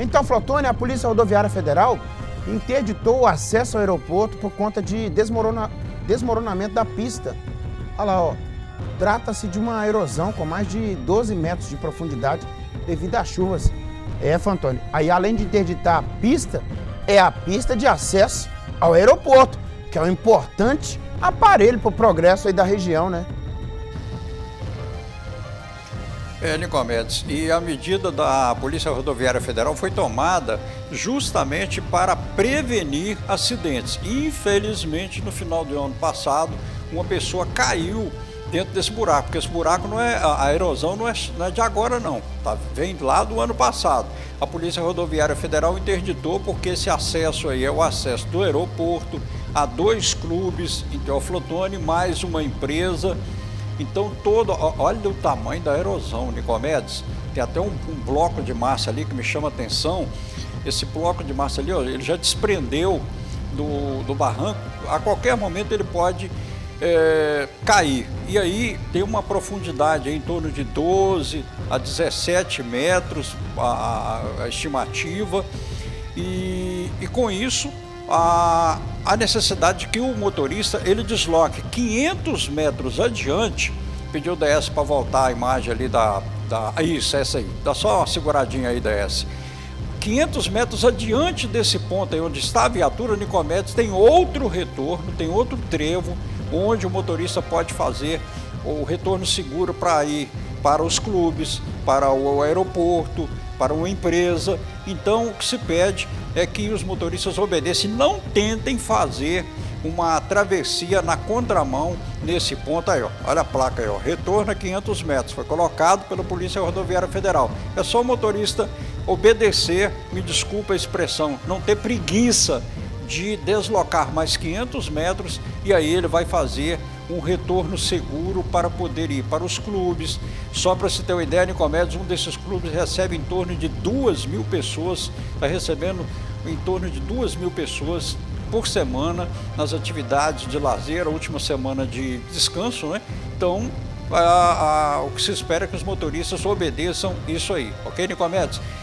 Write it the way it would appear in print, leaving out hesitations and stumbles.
Então, Flotone, a Polícia Rodoviária Federal interditou o acesso ao aeroporto por conta de desmoronamento da pista. Olha lá, ó. Trata-se de uma erosão com mais de 12 metros de profundidade devido às chuvas. Fantônio. Aí, além de interditar a pista, é a pista de acesso ao aeroporto, que é um importante aparelho para o progresso aí da região, né? Nicomedes, e a medida da Polícia Rodoviária Federal foi tomada justamente para prevenir acidentes. Infelizmente, no final do ano passado, uma pessoa caiu dentro desse buraco, porque esse buraco não é, a erosão não é de agora não, tá? Vem lá do ano passado. A Polícia Rodoviária Federal interditou porque esse acesso aí é o acesso do aeroporto a 2 clubes em Teoflotone, mais uma empresa. Então, olha o tamanho da erosão, Nicomedes. Tem até um bloco de massa ali que me chama a atenção. Esse bloco de massa ali, ó, ele já desprendeu do barranco. A qualquer momento ele pode cair. E aí tem uma profundidade aí, em torno de 12 a 17 metros, a estimativa. E com isso, a necessidade de que o motorista ele desloque 500 metros adiante. Pediu o DS para voltar a imagem ali isso, essa aí, dá só uma seguradinha aí, DS. 500 metros adiante desse ponto aí onde está a viatura, Nicomedes, tem outro retorno, tem outro trevo, onde o motorista pode fazer o retorno seguro para ir para os clubes, para o aeroporto, para uma empresa. Então, o que se pede é que os motoristas obedeçam e não tentem fazer uma travessia na contramão nesse ponto aí, ó. Olha a placa aí, ó. Retorno a 500 metros. Foi colocado pela Polícia Rodoviária Federal. É só o motorista obedecer, me desculpa a expressão, não ter preguiça de deslocar mais 500 metros e aí ele vai fazer um retorno seguro para poder ir para os clubes. Só para se ter uma ideia, Nicomedes, um desses clubes recebe em torno de 2.000 pessoas, está recebendo em torno de 2.000 pessoas por semana nas atividades de lazer, a última semana de descanso, né? Então, o que se espera é que os motoristas obedeçam isso aí, ok, Nicomedes?